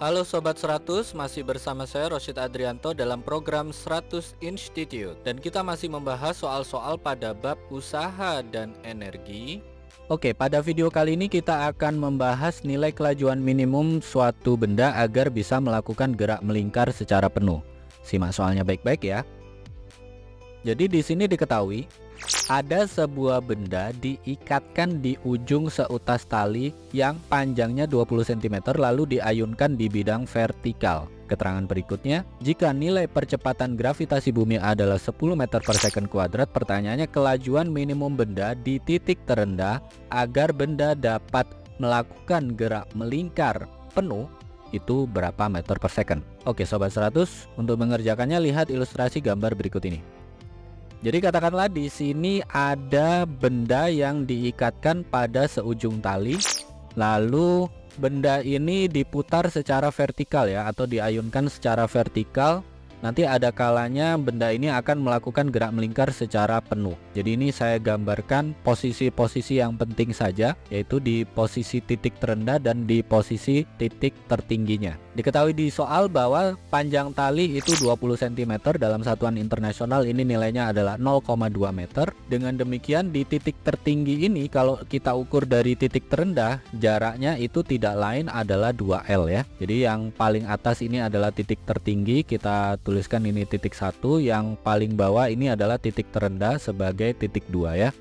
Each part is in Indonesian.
Halo Sobat 100, masih bersama saya Rosyid Adrianto dalam program 100 Institute. Dan kita masih membahas soal-soal pada bab usaha dan energi. Oke, pada video kali ini kita akan membahas nilai kelajuan minimum suatu benda agar bisa melakukan gerak melingkar secara penuh. Simak soalnya baik-baik ya. Jadi di sini diketahui ada sebuah benda diikatkan di ujung seutas tali yang panjangnya 20 cm lalu diayunkan di bidang vertikal. Keterangan berikutnya, jika nilai percepatan gravitasi bumi adalah 10 meter per second kuadrat, pertanyaannya kelajuan minimum benda di titik terendah agar benda dapat melakukan gerak melingkar penuh itu berapa meter per second. Oke Sobat 100, untuk mengerjakannya lihat ilustrasi gambar berikut ini. Jadi katakanlah di sini ada benda yang diikatkan pada seujung tali, lalu benda ini diputar secara vertikal ya, atau diayunkan secara vertikal. Nanti ada kalanya benda ini akan melakukan gerak melingkar secara penuh. Jadi ini saya gambarkan posisi-posisi yang penting saja, yaitu di posisi titik terendah dan di posisi titik tertingginya. Diketahui di soal bahwa panjang tali itu 20 cm, dalam satuan internasional ini nilainya adalah 0,2 meter. Dengan demikian di titik tertinggi ini kalau kita ukur dari titik terendah, jaraknya itu tidak lain adalah 2L ya. Jadi yang paling atas ini adalah titik tertinggi, kita tuliskan ini titik 1, yang paling bawah ini adalah titik terendah sebagai titik 2 ya.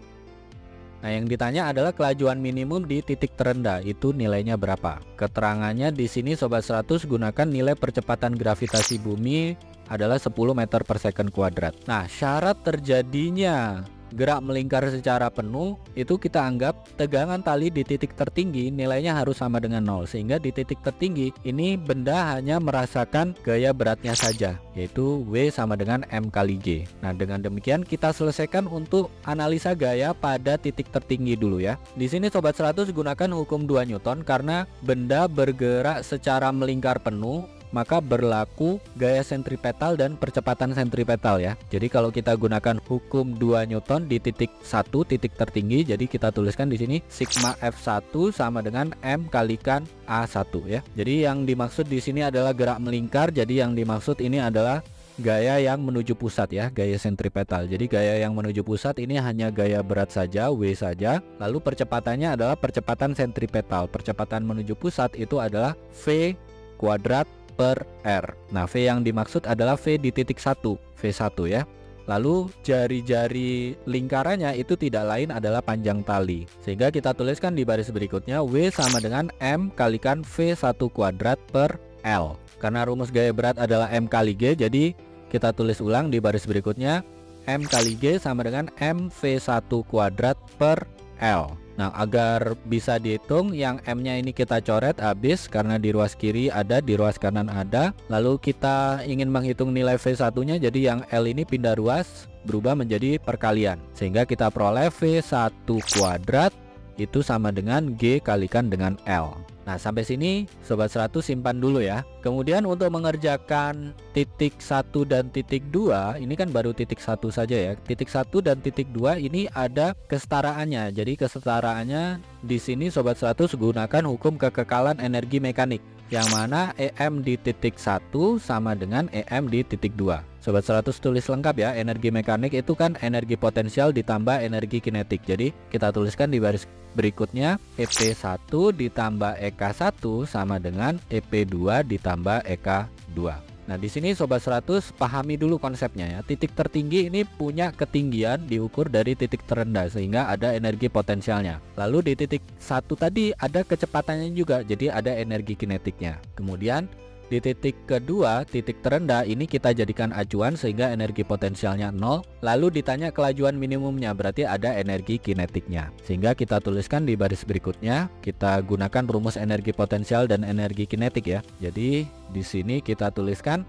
Nah, yang ditanya adalah kelajuan minimum di titik terendah itu nilainya berapa? Keterangannya di sini Sobat 100 gunakan nilai percepatan gravitasi bumi adalah 10 meter per second kuadrat. Nah, syarat terjadinya gerak melingkar secara penuh itu kita anggap tegangan tali di titik tertinggi nilainya harus sama dengan 0, sehingga di titik tertinggi ini benda hanya merasakan gaya beratnya saja, yaitu W sama dengan M kali G. Nah, dengan demikian kita selesaikan untuk analisa gaya pada titik tertinggi dulu ya. Di sini Sobat 100 gunakan hukum 2 Newton karena benda bergerak secara melingkar penuh, maka berlaku gaya sentripetal dan percepatan sentripetal ya. Jadi kalau kita gunakan hukum 2 Newton di titik 1, titik tertinggi, jadi kita tuliskan di sini sigma F1 sama dengan M kalikan A1 ya. Jadi yang dimaksud di sini adalah gerak melingkar, jadi yang dimaksud ini adalah gaya yang menuju pusat ya, gaya sentripetal. Jadi gaya yang menuju pusat ini hanya gaya berat saja, W saja. Lalu percepatannya adalah percepatan sentripetal. Percepatan menuju pusat itu adalah V kuadrat per R. Nah, V yang dimaksud adalah V di titik 1, V1 ya. Lalu jari-jari lingkarannya itu tidak lain adalah panjang tali. Sehingga kita tuliskan di baris berikutnya W sama dengan M kalikan V1 kuadrat per L. Karena rumus gaya berat adalah M kali G, jadi kita tulis ulang di baris berikutnya M kali G sama dengan M V1 kuadrat per L. Nah, agar bisa dihitung, yang M-nya ini kita coret habis karena di ruas kiri ada, di ruas kanan ada. Lalu kita ingin menghitung nilai V1-nya, jadi yang L ini pindah ruas, berubah menjadi perkalian. Sehingga kita peroleh V1 kuadrat itu sama dengan G kalikan dengan L. Nah, sampai sini Sobat 100 simpan dulu ya. Kemudian untuk mengerjakan titik 1 dan titik 2, ini kan baru titik 1 saja ya. Titik 1 dan titik 2 ini ada kesetaraannya. Jadi kesetaraannya di sini Sobat 100 gunakan hukum kekekalan energi mekanik, yang mana EM di titik 1 sama dengan EM di titik 2. Sobat 100 tulis lengkap ya, energi mekanik itu kan energi potensial ditambah energi kinetik. Jadi kita tuliskan di baris berikutnya EP1 ditambah EK1 sama dengan EP2 ditambah EK2. Nah, di sini Sobat 100 pahami dulu konsepnya ya. Titik tertinggi ini punya ketinggian diukur dari titik terendah sehingga ada energi potensialnya. Lalu di titik 1 tadi ada kecepatannya juga, jadi ada energi kinetiknya. Kemudian di titik kedua, titik terendah ini kita jadikan acuan sehingga energi potensialnya 0. Lalu ditanya kelajuan minimumnya, berarti ada energi kinetiknya. Sehingga kita tuliskan di baris berikutnya, kita gunakan rumus energi potensial dan energi kinetik ya. Jadi di sini kita tuliskan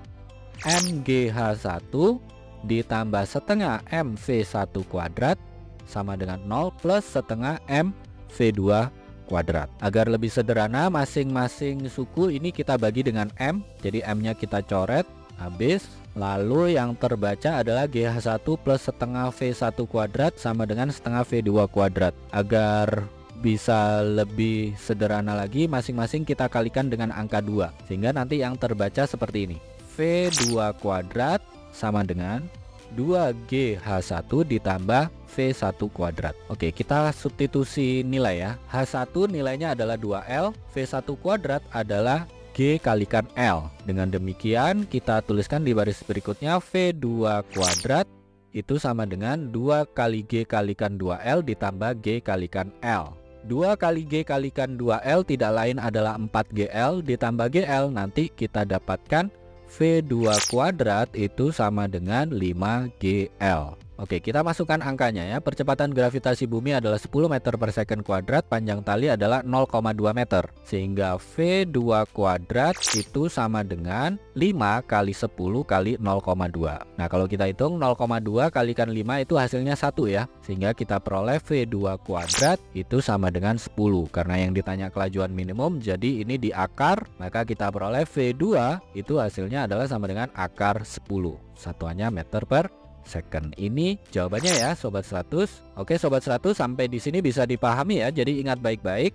MGH1 ditambah setengah MV1 kuadrat sama dengan 0 plus setengah MV2 kuadrat. Agar lebih sederhana, masing-masing suku ini kita bagi dengan M. Jadi M-nya kita coret habis. Lalu yang terbaca adalah GH1 plus setengah V1 kuadrat sama dengan setengah V2 kuadrat. Agar bisa lebih sederhana lagi, masing-masing kita kalikan dengan angka 2, sehingga nanti yang terbaca seperti ini. V2 kuadrat sama dengan 2GH1 ditambah V1 kuadrat. Oke, kita substitusi nilai ya. H1 nilainya adalah 2L, V1 kuadrat adalah G kalikan L. Dengan demikian kita tuliskan di baris berikutnya V2 kuadrat itu sama dengan 2 kali G kalikan 2L ditambah G kalikan L. 2 kali G kalikan 2L tidak lain adalah 4GL ditambah GL, nanti kita dapatkan V2 kuadrat itu sama dengan 5GL. Oke, kita masukkan angkanya ya. Percepatan gravitasi bumi adalah 10 meter per second kuadrat, panjang tali adalah 0,2 meter. Sehingga V2 kuadrat itu sama dengan 5 kali 10 kali 0,2. Nah, kalau kita hitung 0,2 kalikan 5 itu hasilnya 1 ya. Sehingga kita peroleh V2 kuadrat itu sama dengan 10. Karena yang ditanya kelajuan minimum, jadi ini di akar, maka kita peroleh V2 itu hasilnya adalah sama dengan akar 10. Satuannya meter per second. Ini jawabannya ya Sobat 100. Oke Sobat 100, sampai di sini bisa dipahami ya. Jadi ingat baik-baik.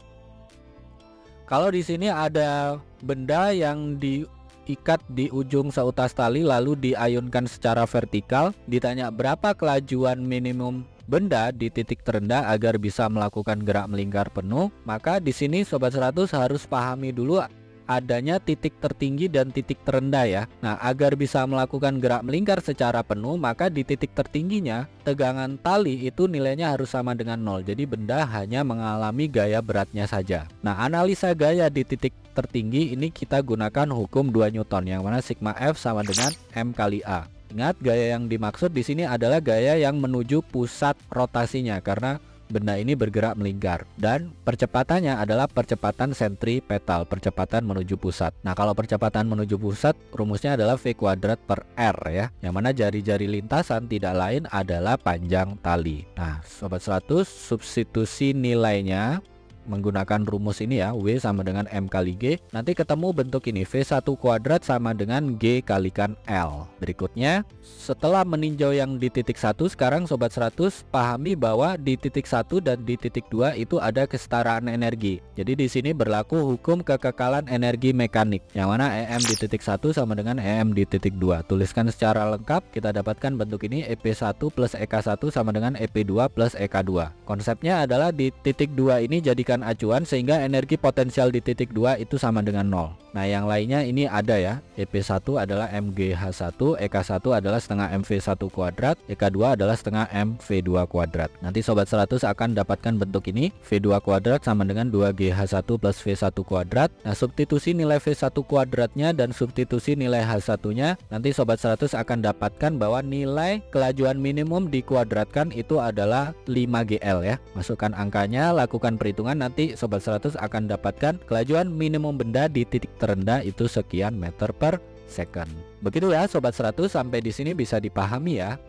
Kalau di sini ada benda yang diikat di ujung seutas tali lalu diayunkan secara vertikal, ditanya berapa kelajuan minimum benda di titik terendah agar bisa melakukan gerak melingkar penuh, maka di sini Sobat 100 harus pahami dulu adanya titik tertinggi dan titik terendah ya. Nah, agar bisa melakukan gerak melingkar secara penuh, maka di titik tertingginya tegangan tali itu nilainya harus sama dengan 0. Jadi benda hanya mengalami gaya beratnya saja. Nah, analisa gaya di titik tertinggi ini kita gunakan hukum 2 Newton, yang mana sigma F sama dengan M kali A. Ingat, gaya yang dimaksud di sini adalah gaya yang menuju pusat rotasinya, karena benda ini bergerak melingkar, dan percepatannya adalah percepatan sentripetal, percepatan menuju pusat. Nah, kalau percepatan menuju pusat rumusnya adalah V kuadrat per R ya, yang mana jari-jari lintasan tidak lain adalah panjang tali. Nah, Sobat 100, substitusi nilainya menggunakan rumus ini ya, W sama dengan M kali G. Nanti ketemu bentuk ini, V1 kuadrat sama dengan G kalikan L. Berikutnya, setelah meninjau yang di titik 1, sekarang Sobat 100 pahami bahwa di titik 1 dan di titik 2 itu ada kesetaraan energi. Jadi di sini berlaku hukum kekekalan energi mekanik, yang mana EM di titik 1 sama dengan EM di titik 2. Tuliskan secara lengkap, kita dapatkan bentuk ini, EP1 plus EK1 sama dengan EP2 plus EK2. Konsepnya adalah di titik 2 ini jadikan acuan sehingga energi potensial di titik 2 itu sama dengan 0. Nah, yang lainnya ini ada ya. EP1 adalah MGH1, EK1 adalah setengah MV1 kuadrat, EK2 adalah setengah MV2 kuadrat. Nanti Sobat 100 akan dapatkan bentuk ini, V2 kuadrat sama dengan 2GH1 plus V1 kuadrat. Nah, substitusi nilai V1 kuadratnya dan substitusi nilai H1-nya, nanti Sobat 100 akan dapatkan bahwa nilai kelajuan minimum dikuadratkan itu adalah 5GL ya. Masukkan angkanya, lakukan perhitungan, nanti Sobat 100 akan dapatkan kelajuan minimum benda di titik terendah itu sekian meter per second. Begitu ya Sobat 100, sampai di sini bisa dipahami ya.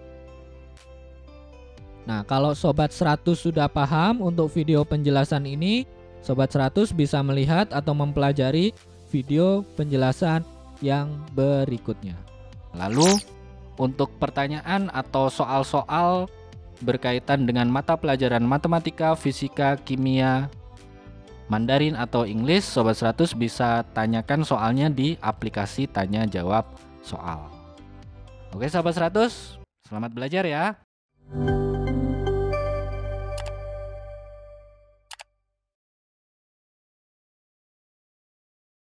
Nah, kalau Sobat 100 sudah paham untuk video penjelasan ini, Sobat 100 bisa melihat atau mempelajari video penjelasan yang berikutnya. Lalu untuk pertanyaan atau soal-soal berkaitan dengan mata pelajaran matematika, fisika, kimia, Mandarin atau English, Sobat 100 bisa tanyakan soalnya di aplikasi tanya jawab soal. Oke Sobat 100, selamat belajar ya.